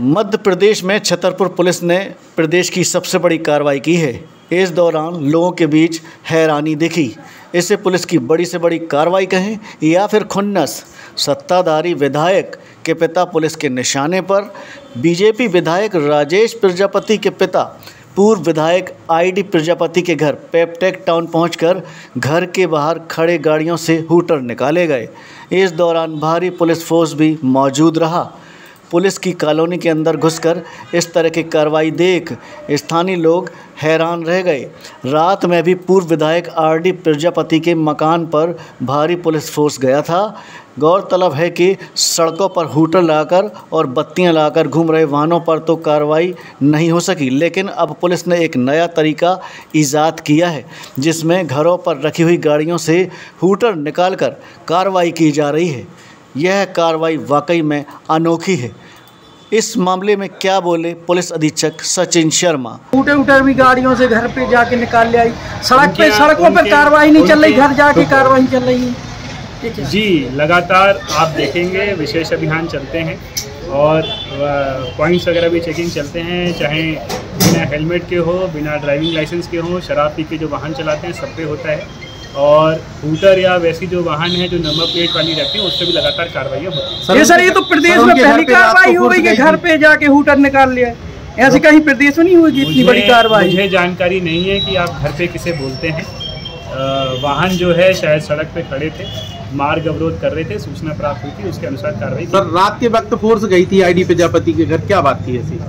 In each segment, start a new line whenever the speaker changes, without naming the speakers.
मध्य प्रदेश में छतरपुर पुलिस ने प्रदेश की सबसे बड़ी कार्रवाई की है। इस दौरान लोगों के बीच हैरानी दिखी। इसे पुलिस की बड़ी से बड़ी कार्रवाई कहें या फिर खुन्नस। सत्ताधारी विधायक के पिता पुलिस के निशाने पर। बीजेपी विधायक राजेश प्रजापति के पिता पूर्व विधायक आईडी प्रजापति के घर पेपटेक टाउन पहुंचकर घर के बाहर खड़े गाड़ियों से हूटर निकाले गए। इस दौरान भारी पुलिस फोर्स भी मौजूद रहा। पुलिस की कॉलोनी के अंदर घुसकर इस तरह की कार्रवाई देख स्थानीय लोग हैरान रह गए। रात में भी पूर्व विधायक आरडी प्रजापति के मकान पर भारी पुलिस फोर्स गया था। गौरतलब है कि सड़कों पर हूटर लगाकर और बत्तियां लगाकर घूम रहे वाहनों पर तो कार्रवाई नहीं हो सकी, लेकिन अब पुलिस ने एक नया तरीका ईजाद किया है, जिसमें घरों पर रखी हुई गाड़ियों से हूटर निकालकर कार्रवाई की जा रही है। यह कार्रवाई वाकई में अनोखी है। इस मामले में क्या बोले पुलिस अधीक्षक सचिन शर्मा।
हूटर भी गाड़ियों से घर पे जाके निकाल ले आई। सड़कों पर कार्रवाई नहीं चल रही, घर जाके कार्रवाई चल रही है।
जी, लगातार आप देखेंगे विशेष अभियान चलते हैं और पॉइंट्स वगैरह भी चेकिंग चलते हैं, चाहे बिना हेलमेट के हो, बिना ड्राइविंग लाइसेंस के हो, शराब पी के जो वाहन चलाते हैं सब पे होता है। और हूटर या वैसी जो वाहन है जो नंबर प्लेट वाली रहती है उस पर भी लगातार कार्रवाई होती है।
सर, ये तो प्रदेश में पहली कार्रवाई हो गई कि घर पे जाके हूटर निकाल लिया। ऐसे कहीं प्रदेश में नहीं होगी इतनी बड़ी कार्रवाई।
मुझे जानकारी नहीं है कि आप घर पे किसे बोलते हैं। वाहन जो है शायद सड़क पे खड़े थे, मार्ग अवरोध कर रहे थे, सूचना प्राप्त हुई थी, उसके अनुसार कार्रवाई।
सर, रात के वक्त फोर्स गई थी आईडी प्रजापति के घर, क्या बात थी ऐसी?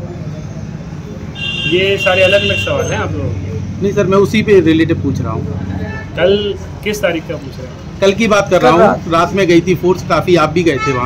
ये सारे अलग अलग सवाल हैं आप लोगों के।
नहीं सर, मैं उसी पे रिलेटिव पूछ रहा हूँ।
कल किस तारीख का पूछ रहे हैं?
कल की बात कर रहा हूँ। रात में गई थी फोर्स काफी, आप भी गए थे वहाँ।